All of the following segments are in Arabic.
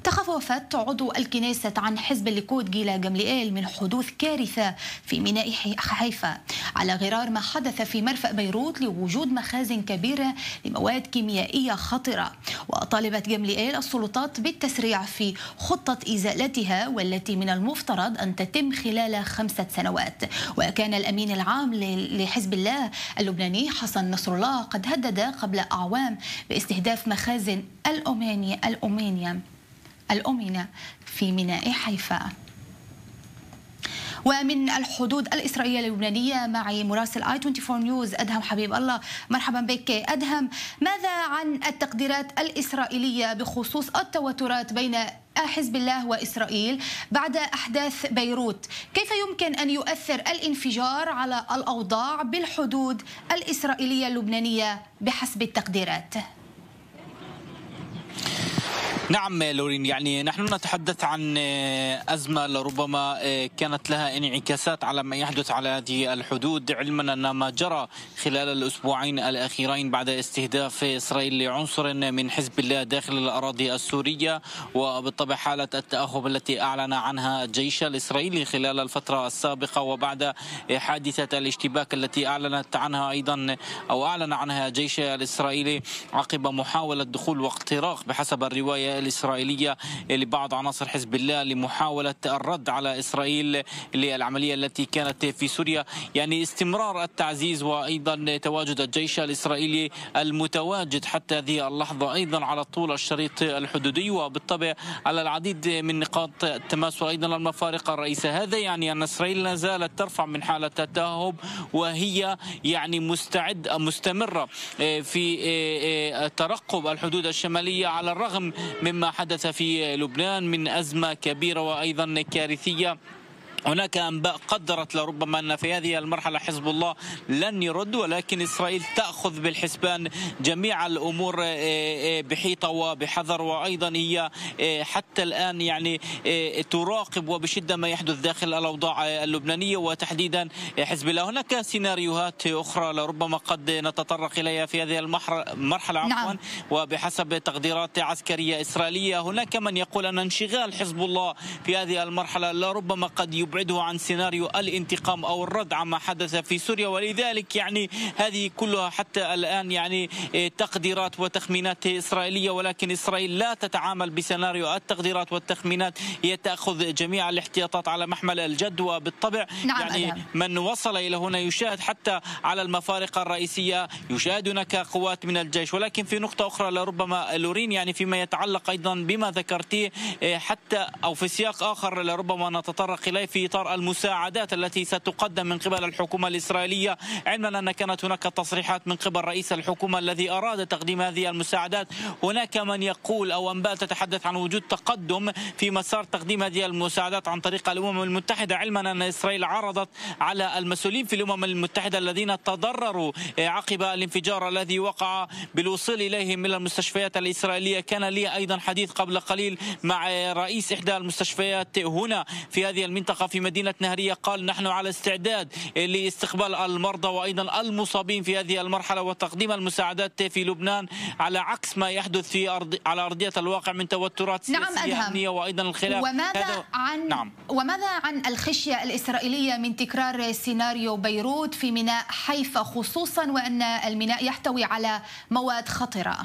تخوفت عضو الكنيسة عن حزب الليكود جيلا جملييل من حدوث كارثة في ميناء حيفا على غرار ما حدث في مرفأ بيروت لوجود مخازن كبيرة لمواد كيميائية خطرة. وطالبت جملييل السلطات بالتسريع في خطة إزالتها والتي من المفترض أن تتم خلال 5 سنوات. وكان الأمين العام لحزب الله اللبناني حسن نصر الله قد هدد قبل أعوام باستهداف مخازن الأمينة في ميناء حيفا. ومن الحدود الإسرائيلية اللبنانية معي مراسل i24 نيوز أدهم حبيب الله. مرحبا بك أدهم، ماذا عن التقديرات الإسرائيلية بخصوص التوترات بين حزب الله وإسرائيل بعد أحداث بيروت؟ كيف يمكن أن يؤثر الانفجار على الأوضاع بالحدود الإسرائيلية اللبنانية بحسب التقديرات؟ نعم لورين، يعني نحن نتحدث عن أزمة لربما كانت لها انعكاسات على ما يحدث على هذه الحدود، علما أن ما جرى خلال الأسبوعين الأخيرين بعد استهداف إسرائيل لعنصر من حزب الله داخل الأراضي السورية، وبالطبع حالة التأهب التي أعلن عنها الجيش الإسرائيلي خلال الفترة السابقة، وبعد حادثة الاشتباك التي أعلنت عنها أيضا أو أعلن عنها الجيش الإسرائيلي عقب محاولة دخول واختراق بحسب الرواية الإسرائيلية لبعض عناصر حزب الله لمحاولة الرد على إسرائيل للعملية التي كانت في سوريا. يعني استمرار التعزيز وأيضا تواجد الجيش الإسرائيلي المتواجد حتى هذه اللحظة أيضا على طول الشريط الحدودي، وبالطبع على العديد من نقاط التماس وأيضا المفارق الرئيسية. هذا يعني أن إسرائيل لا زالت ترفع من حالة التأهب، وهي يعني مستمرة في ترقب الحدود الشمالية على الرغم مما حدث في لبنان من أزمة كبيرة وأيضا كارثية. هناك أنباء قدرت لربما أن في هذه المرحلة حزب الله لن يرد، ولكن إسرائيل تأخذ بالحسبان جميع الأمور بحيطة وبحذر، وأيضا هي حتى الآن يعني تراقب وبشدة ما يحدث داخل الأوضاع اللبنانية وتحديدا حزب الله. هناك سيناريوهات أخرى لربما قد نتطرق إليها في هذه المرحلة نعم. وبحسب تقديرات عسكرية إسرائيلية هناك من يقول أن انشغال حزب الله في هذه المرحلة لربما قد يبعده عن سيناريو الانتقام أو الرد عما حدث في سوريا، ولذلك يعني هذه كلها حتى الآن يعني تقديرات وتخمينات إسرائيلية، ولكن إسرائيل لا تتعامل بسيناريو التقديرات والتخمينات، هي تأخذ جميع الاحتياطات على محمل الجد. وبالطبع نعم يعني أدهم. من وصل إلى هنا يشاهد حتى على المفارق الرئيسية يشاهد هناك قوات من الجيش. ولكن في نقطة أخرى لربما لورين، يعني فيما يتعلق أيضا بما ذكرتيه حتى أو في سياق آخر لربما نتطرق إليه في إطار المساعدات التي ستقدم من قبل الحكومة الإسرائيلية، علما أن كانت هناك تصريحات من قبل رئيس الحكومة الذي أراد تقديم هذه المساعدات. هناك من يقول أو أنباء تتحدث عن وجود تقدم في مسار تقديم هذه المساعدات عن طريق الأمم المتحدة، علما أن إسرائيل عرضت على المسؤولين في الأمم المتحدة الذين تضرروا عقب الانفجار الذي وقع بالوصول إليهم إلى المستشفيات الإسرائيلية. كان لي أيضا حديث قبل قليل مع رئيس إحدى المستشفيات هنا في هذه المنطقة في مدينة نهرية، قال نحن على استعداد لاستقبال المرضى وأيضا المصابين في هذه المرحلة وتقديم المساعدات في لبنان، على عكس ما يحدث على أرضية الواقع من توترات سياسية أمنية وأيضا الخلاف. وماذا عن الخشية الإسرائيلية من تكرار سيناريو بيروت في ميناء حيفا، خصوصا وأن الميناء يحتوي على مواد خطرة؟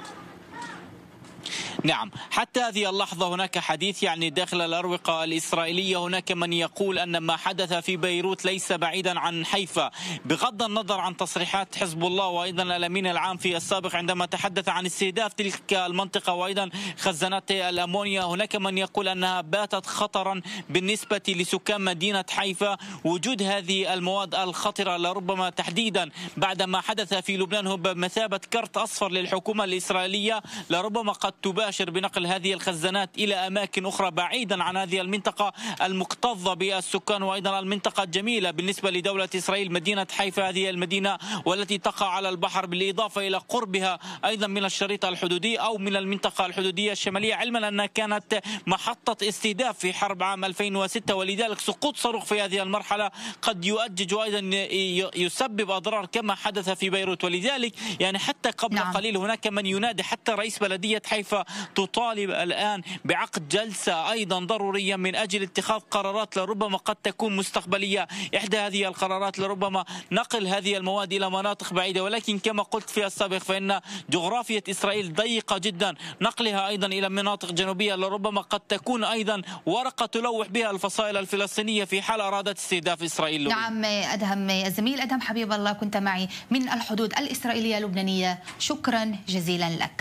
نعم، حتى هذه اللحظة هناك حديث يعني داخل الأروقة الإسرائيلية. هناك من يقول أن ما حدث في بيروت ليس بعيدا عن حيفا، بغض النظر عن تصريحات حزب الله وأيضا الأمين العام في السابق عندما تحدث عن استهداف تلك المنطقة وأيضا خزانات الأمونيا. هناك من يقول أنها باتت خطرا بالنسبة لسكان مدينة حيفا. وجود هذه المواد الخطرة لربما تحديدا بعد ما حدث في لبنان هو بمثابة كرت أصفر للحكومة الإسرائيلية، لربما قد تباشر بنقل هذه الخزانات إلى أماكن أخرى بعيدا عن هذه المنطقة المكتظة بالسكان وأيضا المنطقة الجميلة بالنسبة لدولة إسرائيل. مدينة حيفا هذه المدينة والتي تقع على البحر، بالإضافة إلى قربها أيضا من الشريط الحدودي أو من المنطقة الحدودية الشمالية، علما أنها كانت محطة استهداف في حرب عام 2006، ولذلك سقوط صاروخ في هذه المرحلة قد يؤجج وأيضا يسبب أضرار كما حدث في بيروت. ولذلك يعني حتى قبل قليل هناك من ينادي، حتى رئيس بلدية حيفا تطالب الآن بعقد جلسة أيضا ضرورية من أجل اتخاذ قرارات لربما قد تكون مستقبلية. إحدى هذه القرارات لربما نقل هذه المواد إلى مناطق بعيدة، ولكن كما قلت في السابق فإن جغرافيا إسرائيل ضيقة جدا، نقلها أيضا إلى مناطق جنوبية لربما قد تكون أيضا ورقة تلوح بها الفصائل الفلسطينية في حال أرادت استهداف إسرائيل. نعم أدهم، الزميل أدهم حبيب الله كنت معي من الحدود الإسرائيلية اللبنانية، شكرا جزيلا لك.